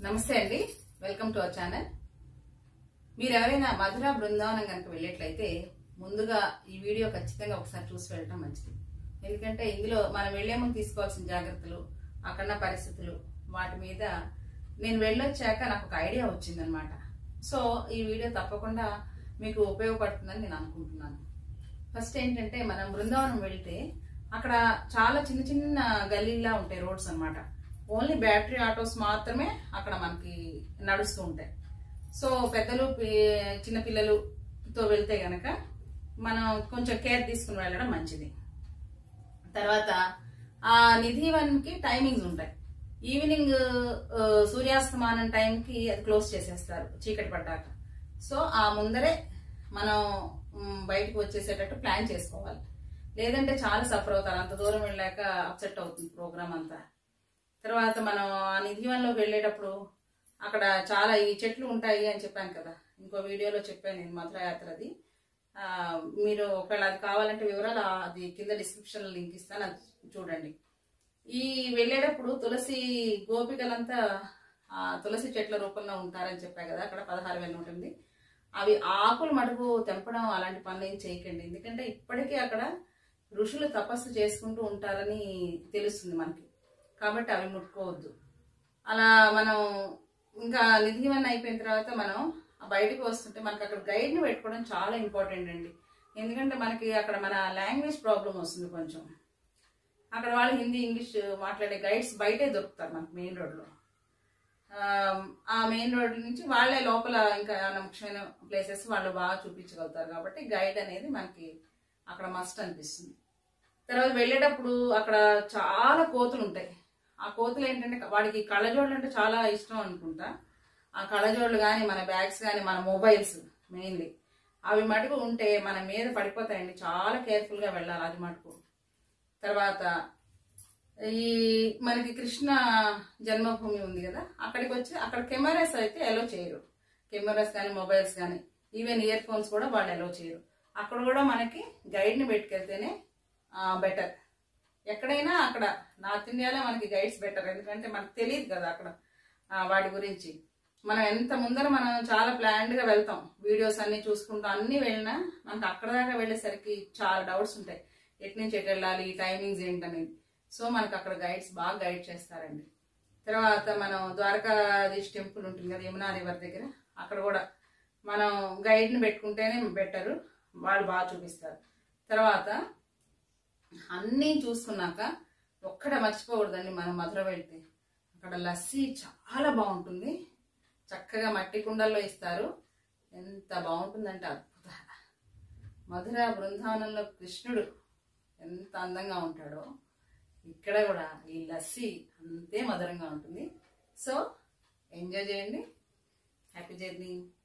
నమస్తే అండి, welcome to our channel. మీరు ఎవరైనా మధుర బృందావనం కనుక వెళ్ళేట్లయితే ముందుగా ఈ వీడియో ఖచ్చితంగా ఒకసారి చూసి వెళ్ళటం మంచిది. ఎందుకంటే ఇందులో మనం వెళ్లే ముందు తీసుకోవాల్సిన జాగ్రత్తలు, అక్కడ పరిస్థితులు, వాటి మీద నేను వెళ్ళొచ్చాక నాకు ఒక ఐడియా వచ్చిందనమాట. సో ఈ వీడియో తప్పకుండా మీకు ఉపయోగపడుతుందని నేను అనుకుంటున్నాను. ఫస్ట్ ఏంటంటే, మనం బృందావనం వెళ్తే అక్కడ చాలా చిన్న చిన్న గల్లీలా ఉంటాయి రోడ్స్ అన్నమాట. ఓన్లీ బ్యాటరీ ఆటోస్ మాత్రమే అక్కడ మనకి నడుస్తూ ఉంటాయి. సో పెద్దలు చిన్న పిల్లలతో వెళ్తే గనక మనం కొంచెం కేర్ తీసుకుని వెళ్ళడం మంచిది. తర్వాత ఆ నిధివన్కి టైమింగ్స్ ఉంటాయి. ఈవినింగ్ సూర్యాస్తమానం టైంకి అది క్లోజ్ చేసేస్తారు చీకటి పడ్డాక. సో ఆ ముందరే మనం బయటకు వచ్చేసేటట్టు ప్లాన్ చేసుకోవాలి. లేదంటే చాలా సఫర్ అవుతారు. అంత దూరం వెళ్ళాక అప్సెట్ అవుతుంది ప్రోగ్రామ్ అంతా. తర్వాత మనం ఆ నిధివన్లోకి వెళ్ళేటప్పుడు అక్కడ చాలా ఈ చెట్లు ఉంటాయి అని చెప్పాను కదా, ఇంకో వీడియోలో చెప్పాను నేను, మధుర యాత్రది. మీరు ఒకవేళ అది కావాలంటే వివరాలు అది కింద డిస్క్రిప్షన్ లింక్ ఇస్తాను, అది చూడండి. ఈ వెళ్ళేటప్పుడు తులసి గోపికలంతా తులసి చెట్ల రూపంలో ఉంటారని చెప్పా కదా, అక్కడ 16,000 ఉంటుంది. అవి ఆకులు మటుకు తెంపడం అలాంటి పనులు ఏం చేయకండి. ఎందుకంటే ఇప్పటికీ అక్కడ ఋషులు తపస్సు చేసుకుంటూ ఉంటారని తెలుస్తుంది మనకి, కాబట్టి అవి ముట్టుకోవద్దు. అలా మనం ఇంకా నిధివన్ అయిపోయిన తర్వాత మనం బయటకు వస్తుంటే మనకి అక్కడ గైడ్ని పెట్టుకోవడం చాలా ఇంపార్టెంట్ అండి. ఎందుకంటే మనకి అక్కడ మన లాంగ్వేజ్ ప్రాబ్లం వస్తుంది కొంచెం. అక్కడ వాళ్ళు హిందీ ఇంగ్లీష్ మాట్లాడే గైడ్స్ బయటే దొరుకుతారు మనకి మెయిన్ రోడ్లో. ఆ మెయిన్ రోడ్ నుంచి వాళ్ళే లోపల ఇంకా ముఖ్యమైన ప్లేసెస్ వాళ్ళు బాగా చూపించగలుగుతారు. కాబట్టి గైడ్ అనేది మనకి అక్కడ మస్ట్ అనిపిస్తుంది. తర్వాత వెళ్ళేటప్పుడు అక్కడ చాలా కోతులు ఉంటాయి. ఆ కోతులు ఏంటంటే, వాడికి కళ్ళజోళ్ళు అంటే చాలా ఇష్టం అనుకుంటా. ఆ కళ్ళజోళ్ళు కానీ, మన బ్యాగ్స్ కానీ, మన మొబైల్స్ మెయిన్లీ అవి మటుకు ఉంటే మన మీద పడిపోతాయండి. చాలా కేర్ఫుల్గా వెళ్ళాలి అది మటుకు. తర్వాత ఈ మనకి కృష్ణ జన్మభూమి ఉంది కదా, అక్కడికి వచ్చి అక్కడ కెమెరాస్ అయితే అలో చేయరు. కెమెరాస్ కానీ, మొబైల్స్ కానీ, ఈవెన్ ఇయర్ ఫోన్స్ కూడా వాళ్ళు అలో చేయరు. అక్కడ కూడా మనకి గైడ్ని పెట్టుకెళ్తేనే బెటర్. ఎక్కడైనా అక్కడ నార్త్ ఇండియాలో మనకి గైడ్స్ బెటర్. ఎందుకంటే మనకు తెలియదు కదా అక్కడ వాటి గురించి. మనం ఎంత ముందర మనం చాలా ప్లాన్డ్గా వెళ్తాం, వీడియోస్ అన్ని చూసుకుంటాం, అన్ని వెళ్ళినా మనకు అక్కడ దాకా వెళ్ళేసరికి చాలా డౌట్స్ ఉంటాయి. ఎటు నుంచి ఎటు వెళ్ళాలి, టైమింగ్స్ ఏంటనేది. సో మనకు అక్కడ గైడ్స్ బాగా గైడ్ చేస్తారండి. తర్వాత మనం ద్వారకాధీష్ టెంపుల్ ఉంటుంది కదా యమునా రివర్ దగ్గర, అక్కడ కూడా మనం గైడ్ని పెట్టుకుంటేనే బెటరు, వాళ్ళు బాగా చూపిస్తారు. తర్వాత అన్నీ చూసుకున్నాక ఒక్కడ మర్చిపోకూడదండి, మనం మధుర వెళ్తే అక్కడ లస్సీ చాలా బాగుంటుంది. చక్కగా మట్టి కుండల్లో ఇస్తారు. ఎంత బాగుంటుందంటే అద్భుత. మధుర బృందావనంలో కృష్ణుడు ఎంత అందంగా ఉంటాడో ఇక్కడ కూడా ఈ లస్సీ అంతే మధురంగా ఉంటుంది. సో ఎంజాయ్ చేయండి. Happy journey.